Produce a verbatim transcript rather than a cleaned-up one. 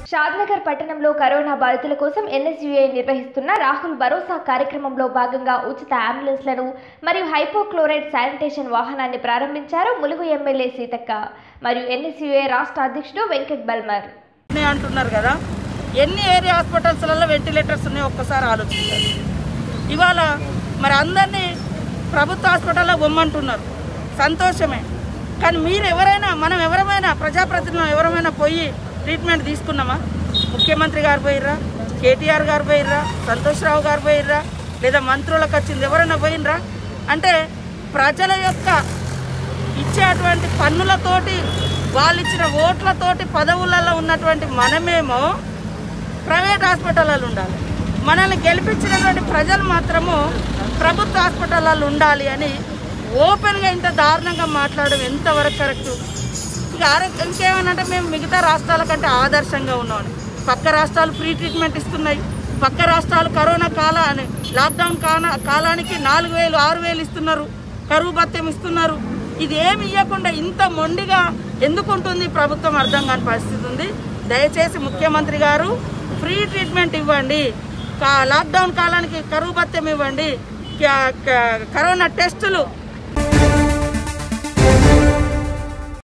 షాద్నగర్ పట్టణంలో కరోనా బాధితుల కోసం ఎన్ఎస్యుఐ నిర్వహిస్తున్న రాహుల్ భరోసా కార్యక్రమంలో భాగంగా ఉచిత అంబులెన్స్లను మరియు హైపోక్లోరైడ్ శానిటేషన్ వాహనాన్ని ప్రారంభించారు ములుగు ఎమ్మెల్యే సీతక్క మరియు ఎన్ఎస్యుఐ రాష్ట్ర అధ్యక్షుడు వెంకట్ బల్మర్. అంటున్నారు కదా, ఎన్ని ఏరియా హాస్పిటల్స్లలో వెంటిలేటర్స్ ఉన్నాయో ఒక్కసారి ఆలోచించారు. ఇవాళ మరి అందరినీ ప్రభుత్వ హాస్పిటల్లో బొమ్మంటున్నారు, సంతోషమే. కానీ మీరు ఎవరైనా మనం ఎవరమైనా ప్రజాప్రతినిధులు ఎవరమైనా పోయి ట్రీట్మెంట్ తీసుకున్నామా? ముఖ్యమంత్రి గారు పోయిర్రా, కేటీఆర్ గారు పోయిర్రా, సంతోష్ రావు గారు పోయిర్రా, లేదా మంత్రులకు వచ్చింది ఎవరైనా పోయినరా? అంటే ప్రజల యొక్క ఇచ్చేటువంటి పన్నులతోటి వాళ్ళు ఇచ్చిన ఓట్లతోటి పదవులలో ఉన్నటువంటి మనమేమో ప్రైవేట్ హాస్పిటల్లో ఉండాలి, మనల్ని గెలిపించినటువంటి ప్రజలు మాత్రము ప్రభుత్వ హాస్పిటల్లో ఉండాలి అని ఓపెన్గా ఇంత దారుణంగా మాట్లాడడం ఎంతవరకు కరెక్టు? ఇక ఆరోగ్య ఇంకేమనంటే మేము మిగతా రాష్ట్రాల కంటే ఆదర్శంగా ఉన్నామని. పక్క రాష్ట్రాలు ఫ్రీ ట్రీట్మెంట్ ఇస్తున్నాయి, పక్క రాష్ట్రాలు కరోనా కాలాన్ని లాక్డౌన్ కాల కాలానికి నాలుగు వేలు ఆరు వేలు ఇస్తున్నారు, కరువు భత్యం ఇస్తున్నారు. ఇది ఏమి ఇవ్వకుండా ఇంత మొండిగా ఎందుకుంటుంది ప్రభుత్వం అర్థం కాని పరిస్థితి ఉంది. దయచేసి ముఖ్యమంత్రి గారు ఫ్రీ ట్రీట్మెంట్ ఇవ్వండి, లాక్డౌన్ కాలానికి కరువు భత్యం ఇవ్వండి, కరోనా టెస్టులు